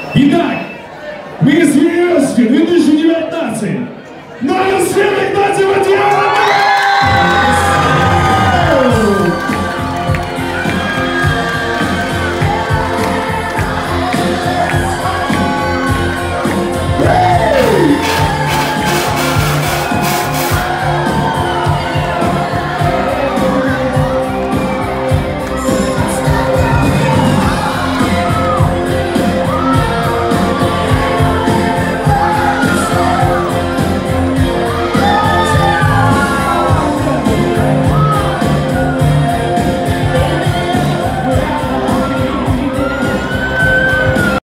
Итак, Мисс Юниверсити 2019. Надо Света Игнатьева делать!